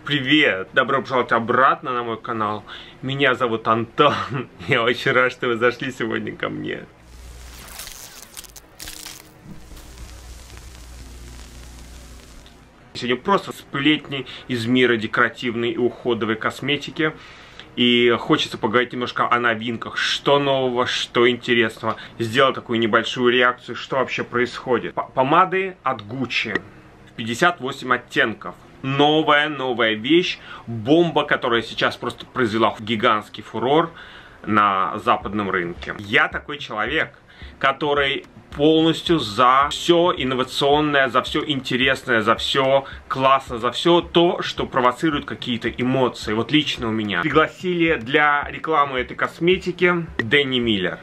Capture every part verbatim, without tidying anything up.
Привет! Добро пожаловать обратно на мой канал. Меня зовут Антон. Я очень рад, что вы зашли сегодня ко мне. Сегодня просто сплетни из мира декоративной и уходовой косметики. И хочется поговорить немножко о новинках, что нового, что интересного. Сделать такую небольшую реакцию, что вообще происходит. Помады от Гуччи. пятьдесят восемь оттенков. Новая, новая вещь. Бомба, которая сейчас просто произвела гигантский фурор на западном рынке. Я такой человек, который полностью за все инновационное, за все интересное, за все классно, за все то, что провоцирует какие-то эмоции. Вот лично у меня. Пригласили для рекламы этой косметики Дэнни Миллер.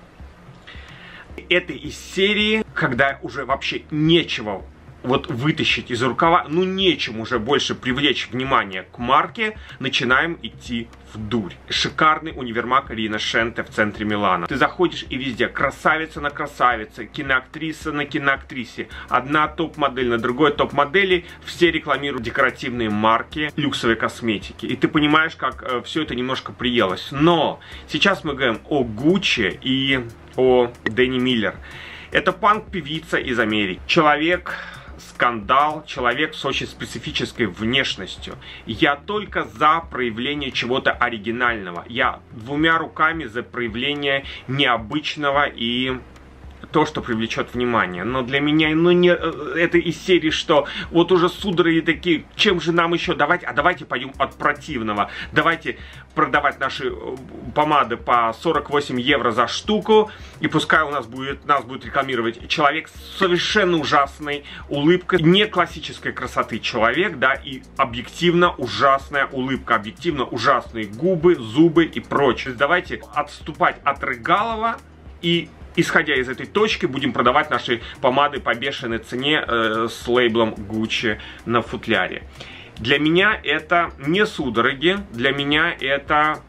Это из серии, когда уже вообще нечего вот вытащить из рукава, ну нечем уже больше привлечь внимание к марке, начинаем идти в дурь. Шикарный универмаг Ринашенте в центре Милана. Ты заходишь и везде красавица на красавице, киноактриса на киноактрисе, одна топ-модель на другой топ-модели, все рекламируют декоративные марки люксовой косметики. И ты понимаешь, как э, все это немножко приелось. Но сейчас мы говорим о Гуччи и о Дэнни Миллер. Это панк-певица из Америки. Человек... скандал, человек с очень специфической внешностью. Я только за проявление чего-то оригинального. Я двумя руками за проявление необычного и то, что привлечет внимание. Но для меня, ну, не, это из серии, что вот уже судороги такие, чем же нам еще давать? А давайте пойдем от противного. Давайте продавать наши помады по сорок восемь евро за штуку, и пускай у нас будет, нас будет рекламировать человек с совершенно ужасной улыбкой, не классической красоты человек, да, и объективно ужасная улыбка, объективно ужасные губы, зубы и прочее. Давайте отступать от Рыгалова и, исходя из этой точки, будем продавать наши помады по бешеной цене э, с лейблом Гуччи на футляре. Для меня это не судороги, для меня это,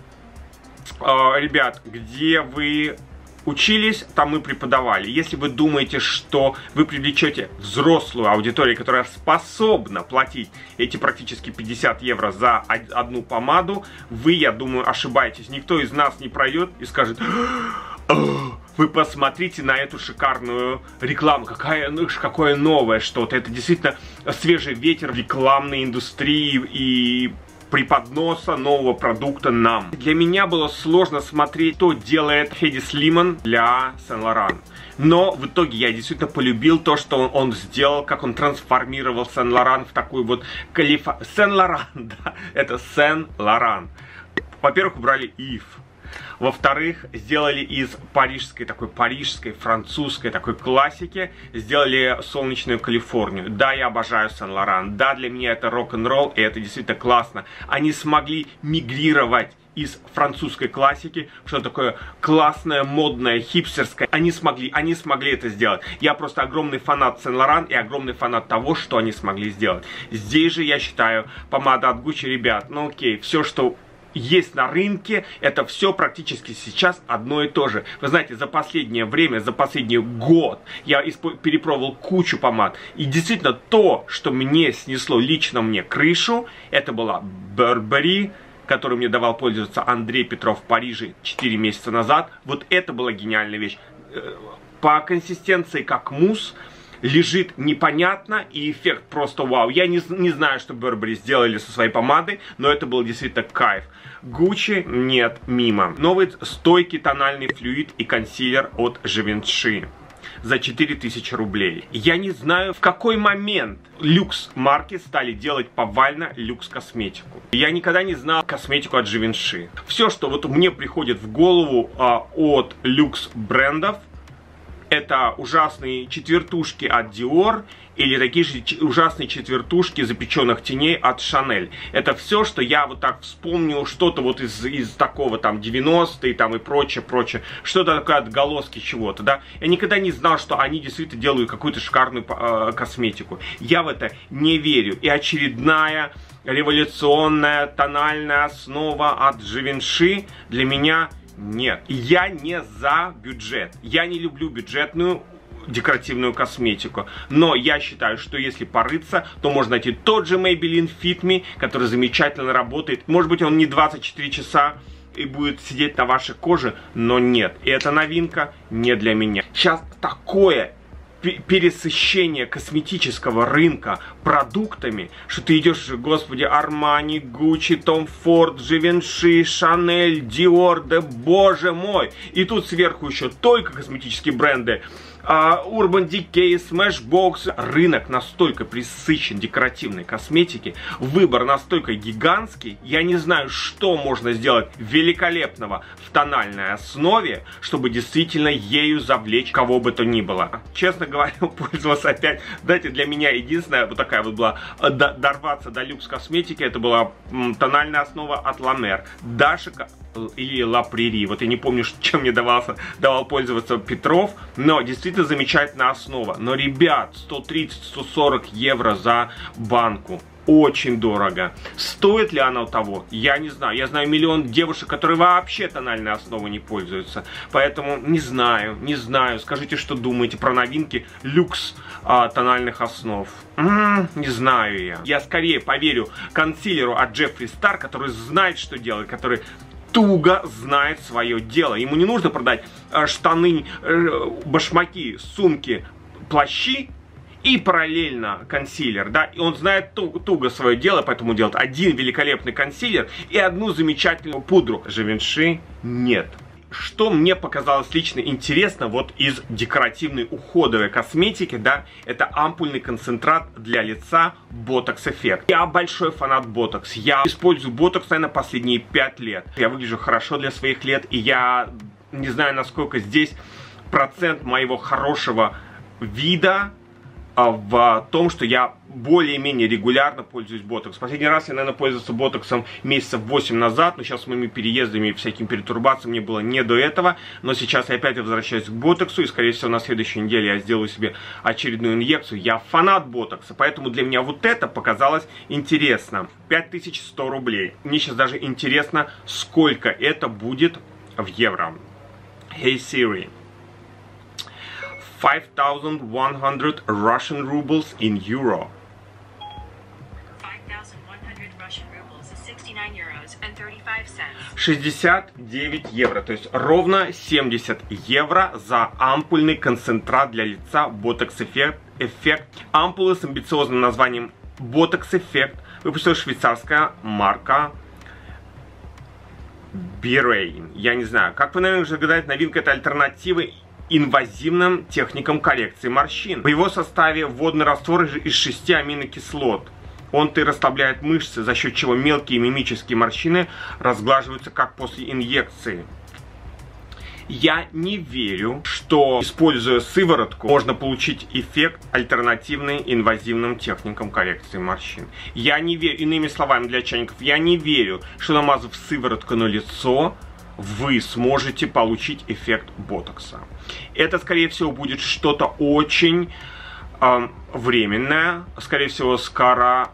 э, ребят, где вы учились, там мы преподавали. Если вы думаете, что вы привлечете взрослую аудиторию, которая способна платить эти практически пятьдесят евро за одну помаду, вы, я думаю, ошибаетесь. Никто из нас не пройдет и скажет: вы посмотрите на эту шикарную рекламу, какая, ну, какое новое что-то. Это действительно свежий ветер в рекламной индустрии и преподноса нового продукта нам. Для меня было сложно смотреть, что делает Хейди Слиман для Сен-Лоран. Но в итоге я действительно полюбил то, что он, он сделал, как он трансформировал Сен-Лоран в такую вот калифа... Сен-Лоран, да, это Сен-Лоран. Во-первых, убрали Ив. Во-вторых, сделали из парижской, такой парижской, французской такой классики, сделали солнечную Калифорнию. Да, я обожаю Сен-Лоран. Да, для меня это рок-н-ролл, и это действительно классно. Они смогли мигрировать из французской классики, что такое классное, модное, хипстерское. Они смогли, они смогли это сделать. Я просто огромный фанат Сен-Лоран и огромный фанат того, что они смогли сделать. Здесь же, я считаю, помада от Гуччи, ребят, ну окей, все, что есть на рынке, это все практически сейчас одно и то же. Вы знаете, за последнее время, за последний год я перепробовал кучу помад. И действительно то, что мне снесло, лично мне крышу, это была Burberry, которую мне давал пользоваться Андрей Петров в Париже четыре месяца назад. Вот это была гениальная вещь. По консистенции как мусс. Лежит непонятно, и эффект просто вау. Я не, не знаю, что Burberry сделали со своей помадой, но это был действительно кайф. Гуччи нет, мимо. Новый стойкий тональный флюид и консилер от Givenchy за четыре тысячи рублей. Я не знаю, в какой момент люкс марки стали делать повально люкс косметику. Я никогда не знал косметику от Givenchy. Все, что вот мне приходит в голову а, от люкс брендов, это ужасные четвертушки от Dior или такие же ужасные четвертушки запеченных теней от Chanel. Это все, что я вот так вспомнил, что-то вот из, из такого там девяностые там и прочее, прочее. Что-то такое отголоски чего-то, да. Я никогда не знал, что они действительно делают какую-то шикарную э, косметику. Я в это не верю. И очередная революционная тональная основа от Givenchy для меня... Нет, я не за бюджет. Я не люблю бюджетную декоративную косметику. Но я считаю, что если порыться, то можно найти тот же Maybelline Fit Me, который замечательно работает. Может быть, он не двадцать четыре часа и будет сидеть на вашей коже, но нет. И эта новинка не для меня. Сейчас такое пересыщение косметического рынка продуктами, что ты идешь, господи, Армани, Гуччи, Том Форд, Живенши, Шанель, Диор, да боже мой. И тут сверху еще только косметические бренды. Urban Decay, Smashbox. Рынок настолько пресыщен декоративной косметики, выбор настолько гигантский, я не знаю, что можно сделать великолепного в тональной основе, чтобы действительно ею завлечь кого бы то ни было. Честно говоря, пользовался опять, знаете, для меня единственная вот такая вот была, дорваться до люкс косметики, это была тональная основа от La Mer. Даша или Ла Прери. Вот я не помню, чем мне давался, давал пользоваться Петров, но действительно замечательная основа. Но, ребят, сто тридцать — сто сорок евро за банку. Очень дорого. Стоит ли оно того? Я не знаю. Я знаю миллион девушек, которые вообще тональной основой не пользуются. Поэтому не знаю, не знаю. Скажите, что думаете про новинки люкс а, тональных основ. М-м, не знаю я. Я скорее поверю консилеру от Джеффри Стар, который знает, что делать, который туго знает свое дело. Ему не нужно продать э, штаны, э, башмаки, сумки, плащи и параллельно консилер, да, и он знает туго, туго свое дело, поэтому делает один великолепный консилер и одну замечательную пудру. Живенши нет. Что мне показалось лично интересно вот из декоративной уходовой косметики, да, это ампульный концентрат для лица Botox Effect. Я большой фанат Botox. Я использую Botox, наверное, последние пять лет. Я выгляжу хорошо для своих лет, и я не знаю, насколько здесь процент моего хорошего вида в том, что я более-менее регулярно пользуюсь ботоксом. Последний раз я, наверное, пользовался ботоксом месяцев восемь назад, но сейчас с моими переездами и всякими перетурбациями мне было не до этого. Но сейчас я опять возвращаюсь к ботоксу, и, скорее всего, на следующей неделе я сделаю себе очередную инъекцию. Я фанат ботокса, поэтому для меня вот это показалось интересно. пять тысяч сто рублей. Мне сейчас даже интересно, сколько это будет в евро. Hey Siri. five thousand one hundred Russian rubles in euro. five thousand one hundred Russian rubles is sixty-nine euros and thirty-five cents. шестьдесят девять евро, то есть ровно семьдесят евро за ампульный концентрат для лица Botox Effect. Effect. Ампулы с амбициозным названием Botox Effect выпустила швейцарская марка Birain. Я не знаю, как вы, наверное, уже гадаете, новинка — это альтернативы инвазивным техникам коррекции морщин. В его составе водный раствор из шести аминокислот. Он-то и расслабляет мышцы, за счет чего мелкие мимические морщины разглаживаются, как после инъекции. Я не верю, что, используя сыворотку, можно получить эффект, альтернативный инвазивным техникам коррекции морщин. Я не верю, иными словами для чайников, я не верю, что, намазав сыворотку на лицо, вы сможете получить эффект ботокса. Это, скорее всего, будет что-то очень э, временное, скорее всего, скоро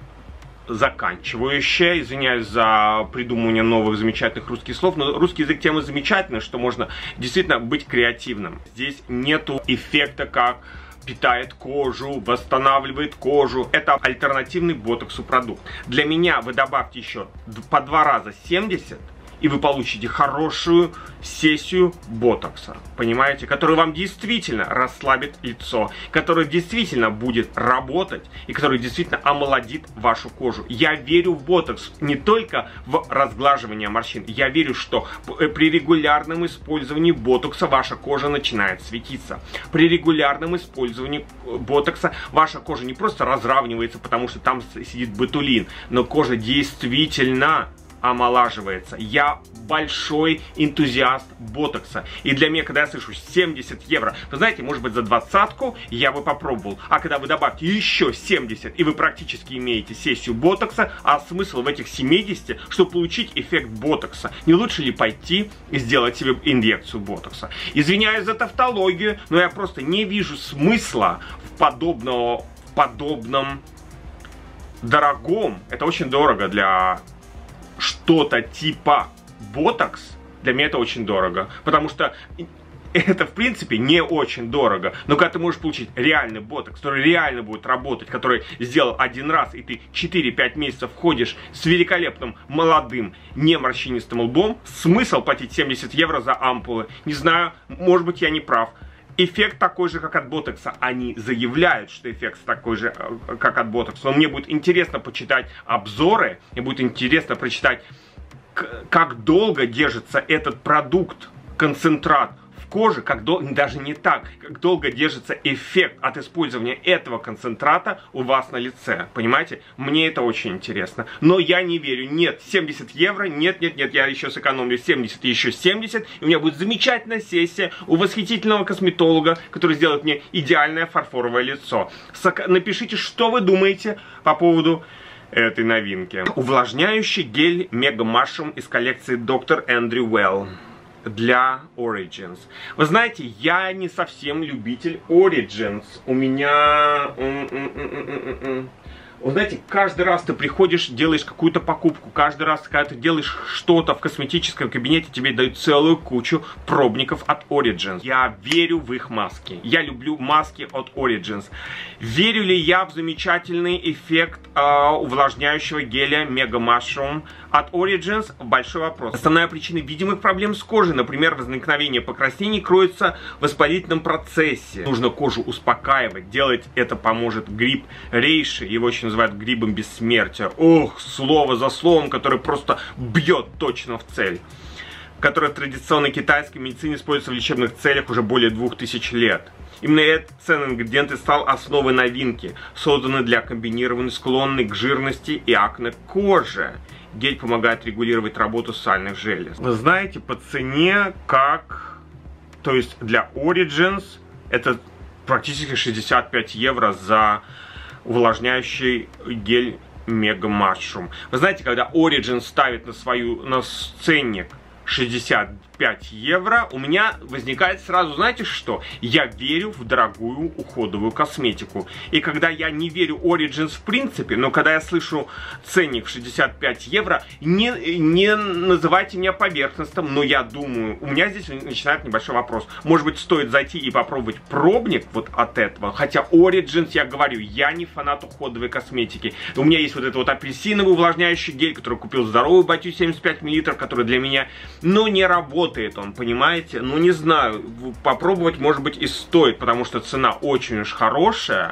заканчивающее. Извиняюсь за придумывание новых замечательных русских слов, но русский язык тем и замечательный, что можно действительно быть креативным. Здесь нету эффекта, как питает кожу, восстанавливает кожу. Это альтернативный ботоксу продукт. Для меня вы добавьте еще по два раза семьдесят, и вы получите хорошую сессию ботокса, понимаете, который вам действительно расслабит лицо, который действительно будет работать и который действительно омолодит вашу кожу. Я верю в ботокс не только в разглаживание морщин, я верю, что при регулярном использовании ботокса ваша кожа начинает светиться. При регулярном использовании ботокса ваша кожа не просто разравнивается, потому что там сидит ботулин, но кожа действительно омолаживается. Я большой энтузиаст ботокса. И для меня, когда я слышу семьдесят евро, вы знаете, может быть, за двадцатку я бы попробовал. А когда вы добавите еще семьдесят, и вы практически имеете сессию ботокса, а смысл в этих семидесяти, чтобы получить эффект ботокса? Не лучше ли пойти и сделать себе инъекцию ботокса? Извиняюсь за тавтологию, но я просто не вижу смысла в подобного, в подобном дорогом. Это очень дорого для что-то типа ботокс. Для меня это очень дорого, потому что это, в принципе, не очень дорого. Но когда ты можешь получить реальный ботокс, который реально будет работать, который сделал один раз, и ты четыре-пять месяцев ходишь с великолепным, молодым, не морщинистым лбом, смысл платить семьдесят евро за ампулы? Не знаю, может быть, я не прав. Эффект такой же, как от ботокса. Они заявляют, что эффект такой же, как от ботокса. Но мне будет интересно почитать обзоры, мне будет интересно прочитать, как долго держится этот продукт, концентрат в коже, как долго, даже не так, как долго держится эффект от использования этого концентрата у вас на лице. Понимаете? Мне это очень интересно. Но я не верю. Нет, семьдесят евро, нет, нет, нет, я еще сэкономлю семьдесят и еще семьдесят, и у меня будет замечательная сессия у восхитительного косметолога, который сделает мне идеальное фарфоровое лицо. Напишите, что вы думаете по поводу этой новинки. Увлажняющий гель Mega Mushroom из коллекции доктор Эндрю Уэлл для Origins. Вы знаете, я не совсем любитель Origins. У меня... Вы знаете, каждый раз ты приходишь, делаешь какую-то покупку, каждый раз, когда ты делаешь что-то в косметическом кабинете, тебе дают целую кучу пробников от Origins. Я верю в их маски. Я люблю маски от Origins. Верю ли я в замечательный эффект э, увлажняющего геля Mega Mushroom от Origins? Большой вопрос. Основная причина видимых проблем с кожей, например, возникновение покраснений, кроется в воспалительном процессе. Нужно кожу успокаивать. Делать это поможет гриб рейши. Его очень называют грибом бессмертия. Ох, слово за словом, который просто бьет точно в цель. Который в традиционной китайской медицине используется в лечебных целях уже более двух тысяч лет. Именно этот ценный ингредиент и стал основой новинки, созданной для комбинированной, склонной к жирности и акне кожи. Гель помогает регулировать работу сальных желез. Вы знаете, по цене как... То есть для Origins это практически шестьдесят пять евро за увлажняющий гель Mega Mushroom. Вы знаете, когда Origins ставит на свою на ценник шестьдесят пять евро, у меня возникает сразу, знаете что? Я верю в дорогую уходовую косметику. И когда я не верю Origins в принципе, но когда я слышу ценник в шестьдесят пять евро, не, не называйте меня поверхностным, но я думаю, у меня здесь начинает небольшой вопрос. Может быть, стоит зайти и попробовать пробник вот от этого? Хотя Origins, я говорю, я не фанат уходовой косметики. У меня есть вот этот вот апельсиновый увлажняющий гель, который купил здоровую батю семьдесят пять миллилитров, который для меня, ну, не работает. Он, понимаете? Ну, не знаю, попробовать, может быть, и стоит, потому что цена очень уж хорошая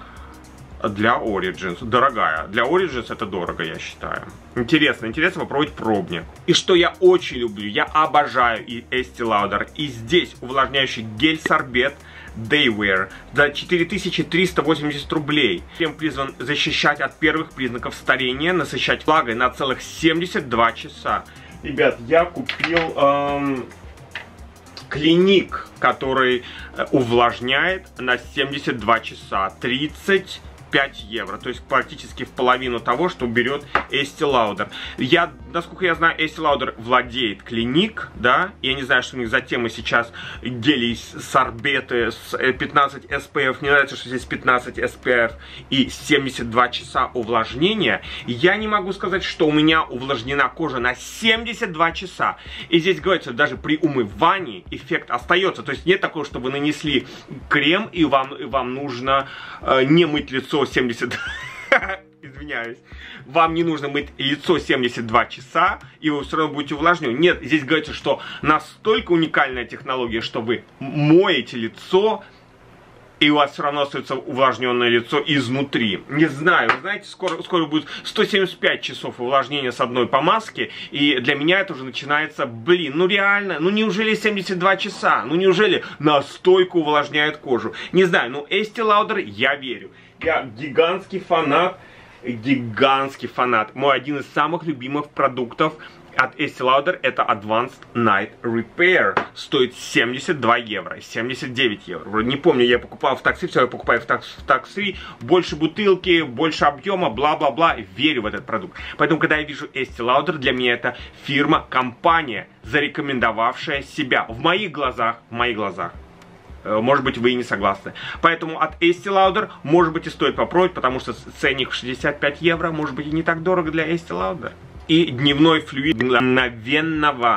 для Origins, дорогая. Для Origins это дорого, я считаю. Интересно, интересно попробовать пробник. И что я очень люблю, я обожаю и Estee Lauder, и здесь увлажняющий гель-сорбет Daywear за четыре тысячи триста восемьдесят рублей. Крем призван защищать от первых признаков старения, насыщать влагой на целых семьдесят два часа. Ребят, я купил эм, Клиник, который увлажняет на семьдесят два часа, тридцать пять евро, то есть практически в половину того, что берет Estee Lauder. Я, насколько я знаю, Estee Lauder владеет Клиник, да, я не знаю, что у них за тема сейчас гели сорбеты с пятнадцать эс пи эф, мне нравится, что здесь пятнадцать эс пи эф и семьдесят два часа увлажнения. Я не могу сказать, что у меня увлажнена кожа на семьдесят два часа, и здесь говорится, даже при умывании эффект остается, то есть нет такого, что вы нанесли крем и вам, и вам нужно э, не мыть лицо семьдесят... Извиняюсь. Вам не нужно мыть лицо семьдесят два часа, и вы все равно будете увлажнены. Нет, здесь говорится, что настолько уникальная технология, что вы моете лицо, и у вас все равно остается увлажненное лицо изнутри. Не знаю, вы знаете, скоро, скоро будет сто семьдесят пять часов увлажнения с одной помазки, и для меня это уже начинается, блин, ну реально, ну неужели семьдесят два часа? Ну неужели настойка увлажняет кожу? Не знаю, но Estee Lauder я верю. Я гигантский фанат, гигантский фанат. Мой один из самых любимых продуктов от Estee Lauder это Advanced Night Repair. Стоит семьдесят два евро, семьдесят девять евро. Вроде не помню, я покупал в такси, все, я покупаю в такси. Больше бутылки, больше объема, бла-бла-бла. Верю в этот продукт. Поэтому, когда я вижу Estee Lauder, для меня это фирма, компания, зарекомендовавшая себя. В моих глазах, в моих глазах. Может быть, вы и не согласны. Поэтому от Estee Lauder, может быть, и стоит попробовать, потому что ценник в шестьдесят пять евро, может быть, и не так дорого для Estee Lauder. И дневной флюид мгновенного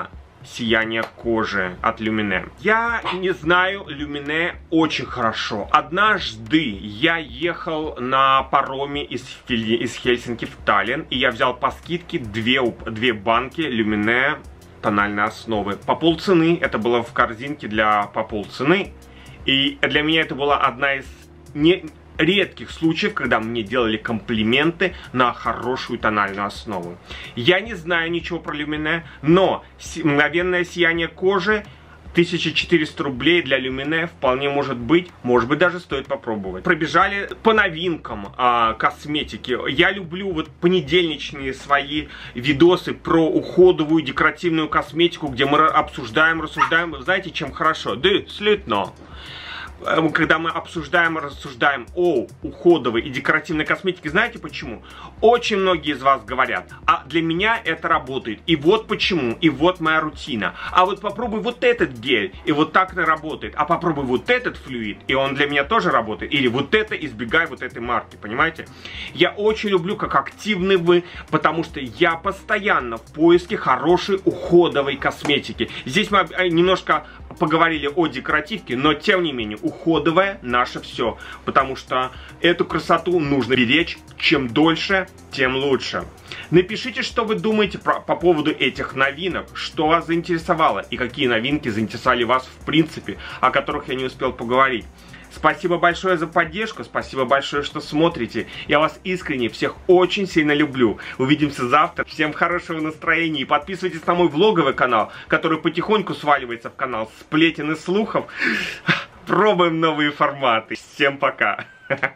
сияние кожи от Люмине. Я не знаю Люмине очень хорошо. Однажды я ехал на пароме из, Фили... из Хельсинки в Таллин, и я взял по скидке две, две банки Люмине тональной основы. По полцены, это было в корзинке для по полцены. И для меня это была одна из не... редких случаев, когда мне делали комплименты на хорошую тональную основу. Я не знаю ничего про Люмине, но мгновенное сияние кожи тысяча четыреста рублей для Люмине вполне может быть, может быть даже стоит попробовать. Пробежали по новинкам а, косметики. Я люблю вот понедельничные свои видосы про уходовую декоративную косметику, где мы обсуждаем, рассуждаем. Знаете, чем хорошо? Да, слитно. Когда мы обсуждаем и рассуждаем о уходовой и декоративной косметике, знаете почему? Очень многие из вас говорят, а для меня это работает, и вот почему, и вот моя рутина. А вот попробуй вот этот гель, и вот так это работает. А попробуй вот этот флюид, и он для меня тоже работает. Или вот это, избегай вот этой марки, понимаете? Я очень люблю, как активны вы, потому что я постоянно в поиске хорошей уходовой косметики. Здесь мы немножко поговорили о декоративке, но тем не менее уходовая наше все, потому что эту красоту нужно беречь. Чем дольше, тем лучше. Напишите, что вы думаете про, по поводу этих новинок, что вас заинтересовало и какие новинки заинтересовали вас в принципе, о которых я не успел поговорить. Спасибо большое за поддержку, спасибо большое, что смотрите. Я вас искренне всех очень сильно люблю. Увидимся завтра. Всем хорошего настроения. И подписывайтесь на мой влоговый канал, который потихоньку сваливается в канал сплетен и слухов. Пробуем новые форматы. Всем пока.